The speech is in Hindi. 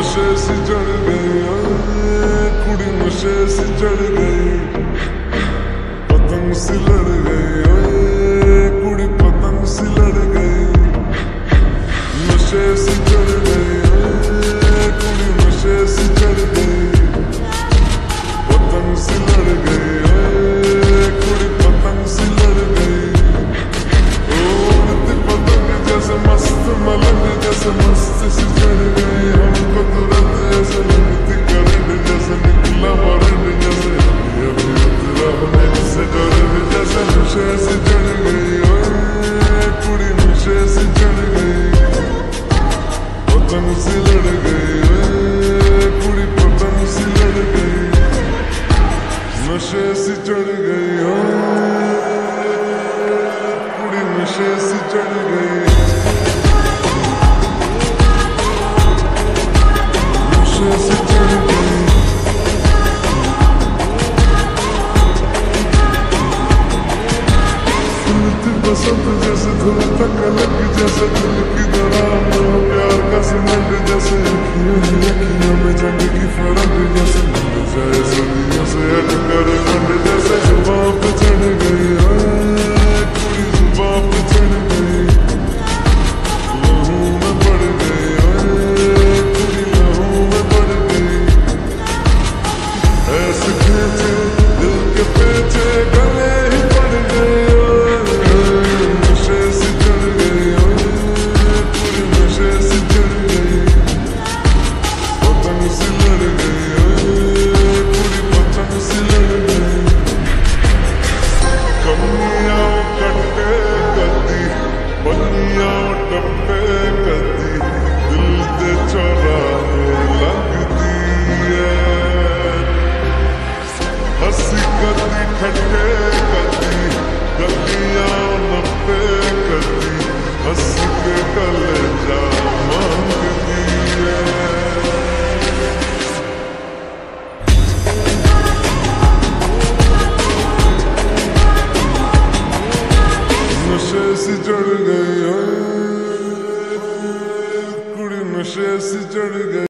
नशे से चढ़ गई कुड़ी, नशे से चढ़ गई, पतंग से लड़ गई कुड़ी, पतंग से लड़ गई। नशे से चढ़ गई कुड़ी, नशे से चढ़ गई, पतंग से लड़ गई कुड़ी, पतंग से लड़ गई। उड़ती पतंग जैसे मस्त मलंग, जैसे मस्त से चढ़ गई हमको तुरंत, जैसे लगती करंट, जैसे निकला वारंट, जैसे अभी उतरा होने से करंट, जैसे नशे से चढ़ गई कुड़ी, नशे से चढ़ गई, पतंग से लड़ गई कुड़ी, पतंग से लड़ गई। नशे से चढ़ गई कुड़ी, नशे से चढ़ गई, नशे से चढ़ गई। फूलती बसंत जैसे धुल तक अलग, जैसे दिल की दरार में प्यार का सीमेंट, जैसे अखियों ही अखियों में जंग की फरक, जैसे मिल जाए सदियों से हटकर मंड, जैसे जुबां पे चढ़ गई कुड़ी, जुबां पे चढ़ गई, लहू में बढ़ गई कुड़ी, लहू में बढ़ गई। ऐसे खींचे दिल के पेचे गले ही पड़ गए, नशे से चढ़ गई कुड़ी, नशे से चढ़ गई, पतंग से लड़ गई कुड़ी, पतंग से लड़ गई। कमियां कट्टे कदी, बनियां टप्पे कदी, दिल दे चौराहे लगदी है। हंसी कदी ठट्टे कदी, गलियां नप्पे कदी, हंस के कलेजा मांगदी है। नशे से चढ़ गई कुड़ी, नशे से चढ़ गई।